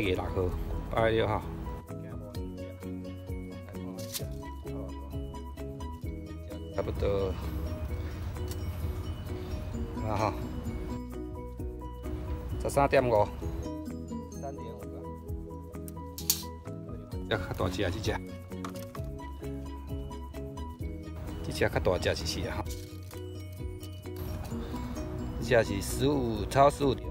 月6号，8月6号。差不多，啊哈，13.5，3.5个，要较大只啊，这只，这只较大只一些哈，这只是超15.5。